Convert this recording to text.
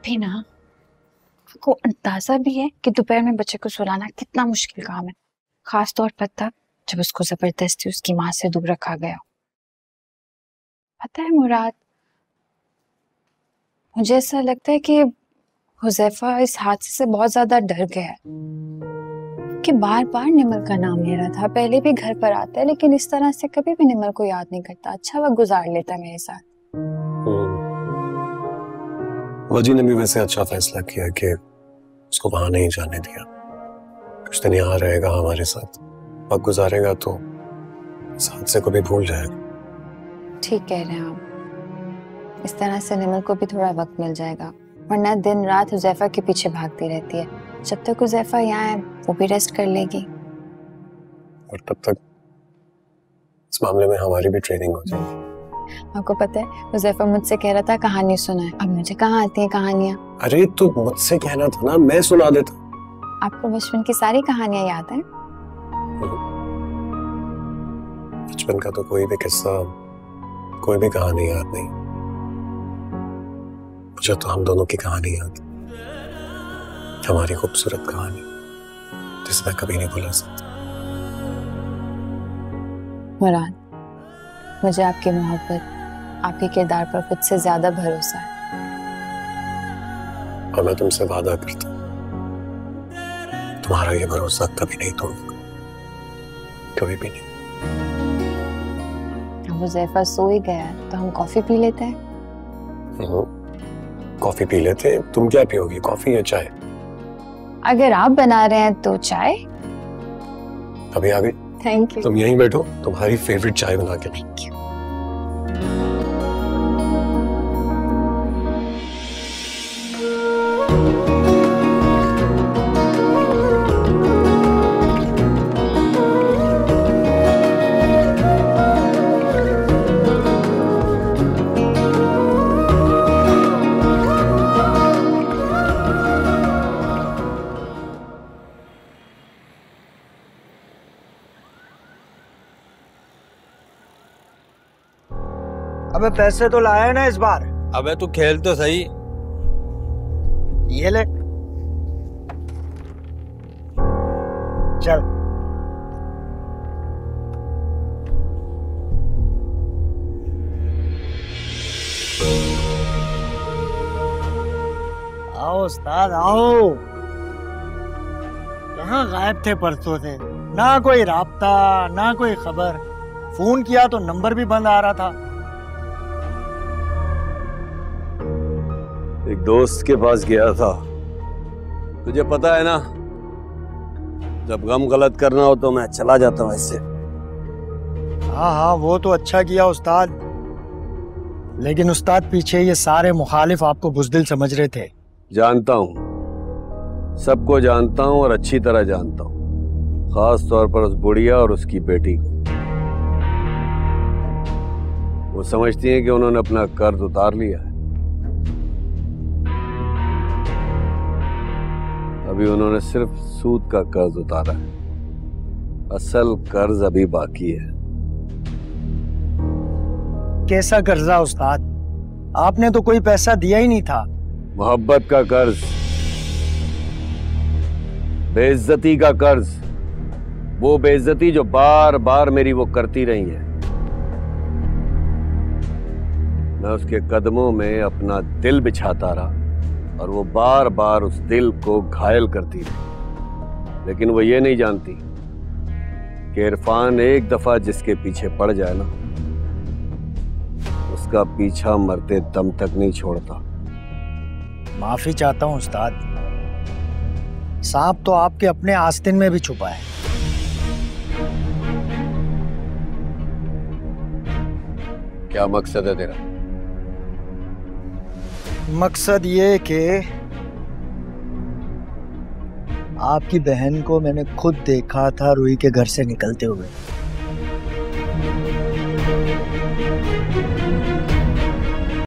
भी ना को अंदाजा भी है कि दोपहर में बच्चे को सुलाना कितना मुश्किल काम है, खास तौर पर तब जब उसको जबरदस्ती उसकी माँ से दूर रखा गया। पता है मुराद, मुझे ऐसा लगता है कि हुज़ैफा इस हादसे से बहुत ज्यादा डर गया है कि बार बार निमल का नाम ले रहा था। पहले भी घर पर आता है लेकिन इस तरह से कभी भी निमल को याद नहीं करता, अच्छा वक्त गुजार लेता है मेरे साथ। वजी ने भी वैसे अच्छा फैसला किया कि उसको वहां नहीं जाने दिया। कुछ दिन यहाँ रहेगा हमारे साथ, वक्त गुजारेगा तो इस हादसे को भी भूल जाएगा। ठीक कह रहे हैं आप, इस तरह से निमल को भी थोड़ा वक्त मिल जाएगा, वरना दिन रात हुज़ैफा के पीछे भागती रहती है। जब तक हुज़ैफा यहाँ है वो भी रेस्ट कर लेगी और तब तक इस मामले में हमारी भी ट्रेनिंग हो जाएगी। आपको पता है हुज़ैफा मुझसे कह रहा था कहानी सुनाए, अब मुझे कहाँ आती है कहानियाँ। अरे तो मुझसे कहना था ना, मैं सुना देता। आपको बचपन की सारी कहानियाँ याद हैं? बचपन का तो कोई भी किस्सा, कोई भी कहानी याद नहीं। मुझे तो हम दोनों की कहानी याद, हमारी खूबसूरत कहानी जिसे मैं कभी नहीं भुला सकता। मुराद, मुझे आपकी मोहब्बत, आपके किरदार पर खुद से ज्यादा भरोसा है। और मैं तुमसे वादा करता हूँ तुम्हारा ये भरोसा कभी नहीं तोड़ूंगा, कभी भी नहीं। अब हुज़ैफा सो ही गया है तो हम कॉफी पी लेते हैं। कॉफी पी लेते हैं। तुम क्या पियोगी, कॉफी या चाय? अगर आप बना रहे हैं तो चाय। अभी आ गई। Thank you. तुम यहीं बैठो, तुम्हारी फेवरेट चाय बना के। Thank you. अबे पैसे तो लाया ना इस बार? अबे तू खेल तो सही। ये ले, चल। आओ उस्ताद आओ। कहाँ गायब थे परसों से? ना कोई राब्ता ना कोई खबर। फोन किया तो नंबर भी बंद आ रहा था। एक दोस्त के पास गया था। तुझे पता है ना, जब गम गलत करना हो तो मैं चला जाता हूँ ऐसे। हाँ हाँ, वो तो अच्छा किया उस्ताद, लेकिन उस्ताद पीछे ये सारे मुखालिफ आपको बुज़दिल समझ रहे थे। जानता हूँ, सबको जानता हूँ और अच्छी तरह जानता हूँ, खास तौर पर उस बुढ़िया और उसकी बेटी को। वो समझती हैं कि उन्होंने अपना कर्ज उतार लिया है। अभी उन्होंने सिर्फ सूद का कर्ज उतारा है, असल कर्ज अभी बाकी है। कैसा कर्जा उस्ताद? आपने तो कोई पैसा दिया ही नहीं था। मोहब्बत का कर्ज, बेइज्जती का कर्ज, वो बेइज्जती जो बार बार मेरी वो करती रही है। मैं उसके कदमों में अपना दिल बिछाता रहा और वो बार बार उस दिल को घायल करती रही, लेकिन वो ये नहीं जानती कि इरफान एक दफा जिसके पीछे पड़ जाए ना, उसका पीछा मरते दम तक नहीं छोड़ता। माफी चाहता हूँ उस्ताद, सांप तो आपके अपने आस्तीन में भी छुपा है। क्या मकसद है तेरा? मकसद ये कि आपकी बहन को मैंने खुद देखा था रूही के घर से निकलते हुए।